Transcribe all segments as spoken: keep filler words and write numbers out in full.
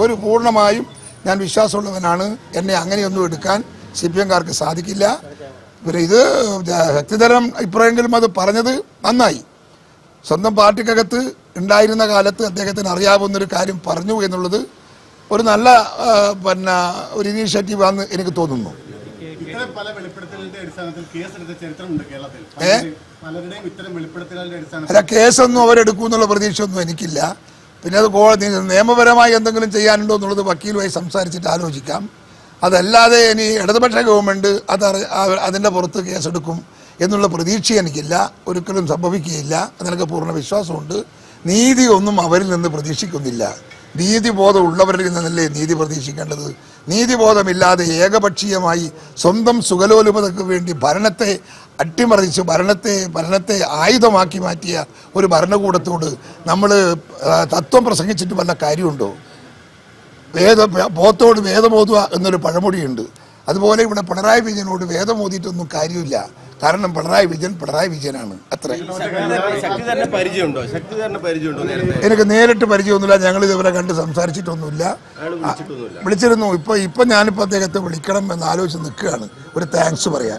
ഒരു പൂർണ്ണമായും ഞാൻ വിശ്വാസമുള്ളവനാണ്. എന്നെ അങ്ങനെയൊന്നും എടുക്കാൻ സി പി എംകാർക്ക് സാധിക്കില്ല. പിന്നെ ഇത് ശക്തിധരൻ ഇപ്പോഴെങ്കിലും അത് പറഞ്ഞത് നന്നായി. സ്വന്തം പാർട്ടിക്കകത്ത് ഉണ്ടായിരുന്ന കാലത്ത് അദ്ദേഹത്തിന് അറിയാവുന്നൊരു കാര്യം പറഞ്ഞു എന്നുള്ളത് ഒരു നല്ല പിന്നെ ഒരു ഇനീഷ്യേറ്റീവാണെന്ന് എനിക്ക് തോന്നുന്നു. അല്ല, കേസൊന്നും അവരെടുക്കുമെന്നുള്ള പ്രതീക്ഷയൊന്നും എനിക്കില്ല. പിന്നെ അത് കോടതി നിയമപരമായി എന്തെങ്കിലും ചെയ്യാനുണ്ടോ എന്നുള്ളത് വക്കീലുമായി സംസാരിച്ചിട്ട് ആലോചിക്കാം. അതല്ലാതെ ഇനി ഇടതുപക്ഷ ഗവൺമെൻറ് അത് അതിൻ്റെ പുറത്ത് കേസെടുക്കും എന്നുള്ള പ്രതീക്ഷ എനിക്കില്ല. ഒരിക്കലും സംഭവിക്കുകയില്ല. അതിനൊക്കെ പൂർണ്ണ വിശ്വാസമുണ്ട്. നീതി ഒന്നും അവരിൽ നിന്ന് പ്രതീക്ഷിക്കുന്നില്ല. നീതിബോധം ഉള്ളവരിൽ നിന്നല്ലേ നീതി പ്രതീക്ഷിക്കേണ്ടത്. നീതിബോധമില്ലാതെ ഏകപക്ഷീയമായി സ്വന്തം സുഖലോലുപതയ്ക്ക് വേണ്ടി ഭരണത്തെ അട്ടിമറിച്ച് ഭരണത്തെ ഭരണത്തെ ആയുധമാക്കി മാറ്റിയ ഒരു ഭരണകൂടത്തോട് നമ്മൾ തത്വം പ്രസംഗിച്ചിട്ട് വല്ല കാര്യമുണ്ടോ? വേദ ബോധത്തോട് വേദമോതുക എന്നൊരു പഴമൊഴിയുണ്ട്. അതുപോലെ ഇവിടെ പിണറായി വിജയനോട് വേദമോദിയിട്ടൊന്നും കാര്യമില്ല. കാരണം പിണറായി വിജയൻ പിണറായി വിജയനാണ്. അത്ര എനിക്ക് നേരിട്ട് പരിചയമൊന്നുമില്ല. ഞങ്ങൾ ഇതുവരെ കണ്ട് സംസാരിച്ചിട്ടൊന്നുമില്ല. വിളിച്ചിരുന്നു. ഇപ്പൊ ഇപ്പൊ ഞാനിപ്പോ അദ്ദേഹത്തെ വിളിക്കണം എന്ന് ആലോചിച്ച് നിൽക്കുകയാണ് ഒരു താങ്ക്സ് പറയാൻ.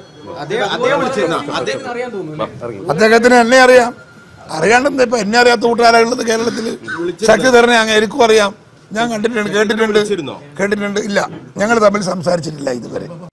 അദ്ദേഹത്തിന് എന്നെ അറിയാം. അറിയാണ്ടെന്ന് ഇപ്പൊ എന്നെ അറിയാത്ത കൂട്ടുകാരുള്ളത് കേരളത്തിൽ. ശക്തിധരനെ അങ്ങ് എനിക്കും അറിയാം. ഞാൻ കണ്ടിട്ടുണ്ട്, കേട്ടിട്ടുണ്ട് കേട്ടിട്ടുണ്ട് ഇല്ല, ഞങ്ങൾ തമ്മിൽ സംസാരിച്ചിട്ടില്ല ഇതുവരെ.